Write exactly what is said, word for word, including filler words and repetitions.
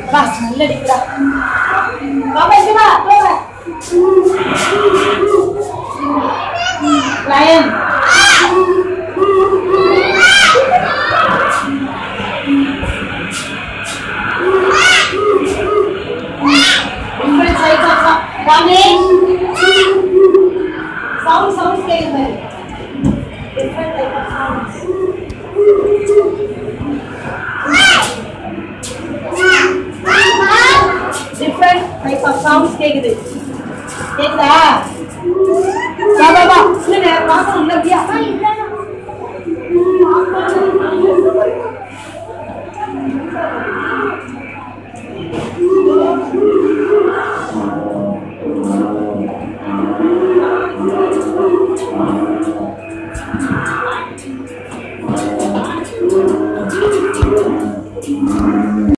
வா நல்ல அடிக்கிறா பாப்பா இங்க வா போங்க lion different types of sound coming sound sounds கேக்குது different type of sounds different type of sounds கேக்குது கேக்குதா வா வா வா இல்ல நேரா பாக்க இல்ல அப்படியே அம்மா இல்ல